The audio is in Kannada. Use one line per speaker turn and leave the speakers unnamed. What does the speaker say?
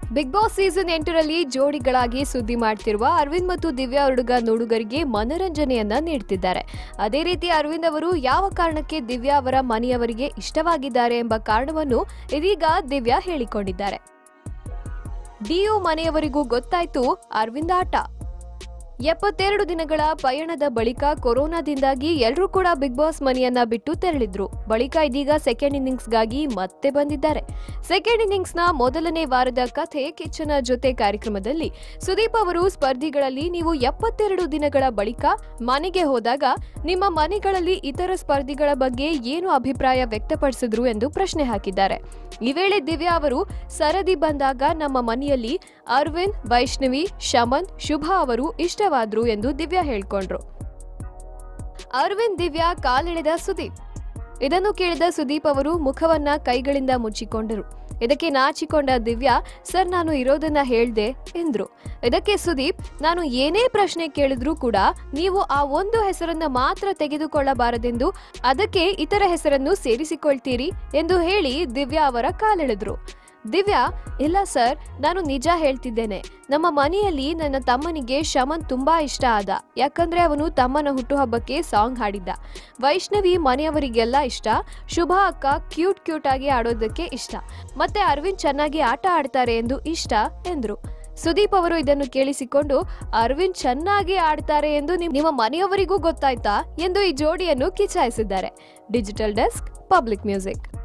ಬಿಗ್ ಬಾಸ್ ಸೀಸನ್ 8ರಲ್ಲಿ ಜೋಡಿಗಳಾಗಿ ಸುದ್ದಿ ಮಾಡ್ತಿರುವ ಅರವಿಂದ್ ಮತ್ತು ದಿವ್ಯಾ ಹುಡುಗ ನೋಡುಗರಿಗೆ ಮನೋರಂಜನೆಯನ್ನ ನೀಡುತ್ತಿದ್ದಾರೆ. ಅದೇ ರೀತಿ ಅರವಿಂದ್ ಅವರು ಯಾವ ಕಾರಣಕ್ಕೆ ದಿವ್ಯಾ ಅವರ ಮನೆಯವರಿಗೆ ಇಷ್ಟವಾಗಿದ್ದಾರೆ ಎಂಬ ಕಾರಣವನ್ನು ಇದೀಗ ದಿವ್ಯಾ ಹೇಳಿಕೊಂಡಿದ್ದಾರೆ. ಡಿಯು ಮನೆಯವರಿಗೂ ಗೊತ್ತಾಯ್ತು ಅರವಿಂದ್ ಆಟ. 72 ದಿನಗಳ ಪಯಣದ ಬಳಿಕ ಕೊರೋನಾದಿಂದಾಗಿ ಎಲ್ಲರೂ ಕೂಡ ಬಿಗ್ ಬಾಸ್ ಮನೆಯನ್ನ ಬಿಟ್ಟು ತೆರಳಿದ್ರು. ಬಳಿಕ ಇದೀಗ ಸೆಕೆಂಡ್ ಇನ್ನಿಂಗ್ಸ್ಗಾಗಿ ಮತ್ತೆ ಬಂದಿದ್ದಾರೆ. ಸೆಕೆಂಡ್ ಇನ್ನಿಂಗ್ಸ್ನ ಮೊದಲನೇ ವಾರದ ಕಥೆ ಕಿಚ್ಚನ ಜೊತೆ ಕಾರ್ಯಕ್ರಮದಲ್ಲಿ ಸುದೀಪ್ ಅವರು ಸ್ಪರ್ಧಿಗಳಲ್ಲಿ ನೀವು 72 ದಿನಗಳ ಬಳಿಕ ಮನೆಗೆ ಹೋದಾಗ ನಿಮ್ಮ ಮನೆಗಳಲ್ಲಿ ಇತರ ಸ್ಪರ್ಧಿಗಳ ಬಗ್ಗೆ ಏನು ಅಭಿಪ್ರಾಯ ವ್ಯಕ್ತಪಡಿಸಿದ್ರು ಎಂದು ಪ್ರಶ್ನೆ ಹಾಕಿದ್ದಾರೆ. ಈ ವೇಳೆ ದಿವ್ಯಾ ಅವರು ಸರದಿ ಬಂದಾಗ ನಮ್ಮ ಮನೆಯಲ್ಲಿ ಅರವಿಂದ್, ವೈಷ್ಣವಿ, ಶಮಂತ್, ಶುಭಾ ಅವರು ಇಷ್ಟವಾದ್ರು ಎಂದು ದಿವ್ಯಾ ಹೇಳ್ಕೊಂಡ್ರು. ಅರವಿಂದ್ ದಿವ್ಯಾ ಕಾಲೆಳೆದ ಸುದೀಪ್. ಇದನ್ನು ಕೇಳಿದ ಸುದೀಪ್ ಅವರು ಮುಖವನ್ನ ಕೈಗಳಿಂದ ಮುಚ್ಚಿಕೊಂಡರು. ಇದಕ್ಕೆ ನಾಚಿಕೊಂಡ ದಿವ್ಯಾ, ಸರ್ ನಾನು ಇರೋದನ್ನ ಹೇಳ್ದೆ ಎಂದ್ರು. ಇದಕ್ಕೆ ಸುದೀಪ್, ನಾನು ಏನೇ ಪ್ರಶ್ನೆ ಕೇಳಿದ್ರೂ ಕೂಡ ನೀವು ಆ ಒಂದು ಹೆಸರನ್ನ ಮಾತ್ರ ತೆಗೆದುಕೊಳ್ಳಬಾರದೆಂದು ಅದಕ್ಕೆ ಇತರ ಹೆಸರನ್ನು ಸೇರಿಸಿಕೊಳ್ತೀರಿ ಎಂದು ಹೇಳಿ ದಿವ್ಯಾ ಅವರ ಕಾಲೆಳೆದ್ರು. ದಿವ್ಯಾ, ಇಲ್ಲ ಸರ್, ನಾನು ನಿಜ ಹೇಳ್ತಿದ್ದೇನೆ. ನಮ್ಮ ಮನೆಯಲ್ಲಿ ನನ್ನ ತಮ್ಮನಿಗೆ ಶಮನ್ ತುಂಬಾ ಇಷ್ಟ ಆದ. ಯಾಕಂದ್ರೆ ಅವನು ತಮ್ಮನ ಹುಟ್ಟುಹಬ್ಬಕ್ಕೆ ಸಾಂಗ್ ಹಾಡಿದ್ದ. ವೈಷ್ಣವಿ ಮನೆಯವರಿಗೆಲ್ಲ ಇಷ್ಟ. ಶುಭಾ ಅಕ್ಕ ಕ್ಯೂಟ್ ಆಗಿ ಆಡೋದಕ್ಕೆ ಇಷ್ಟ. ಮತ್ತೆ ಅರವಿಂದ್ ಚೆನ್ನಾಗಿ ಆಟ ಆಡ್ತಾರೆ ಎಂದು ಇಷ್ಟ ಎಂದ್ರು. ಸುದೀಪ್ ಅವರು ಇದನ್ನು ಕೇಳಿಸಿಕೊಂಡು, ಅರವಿಂದ್ ಚೆನ್ನಾಗಿ ಆಡ್ತಾರೆ ಎಂದು ನಿಮ್ಮ ಮನೆಯವರಿಗೂ ಗೊತ್ತಾಯ್ತಾ ಎಂದು ಈ ಜೋಡಿಯನ್ನು ಕಿಚಾಯಿಸಿದ್ದಾರೆ. Digital desk, public music.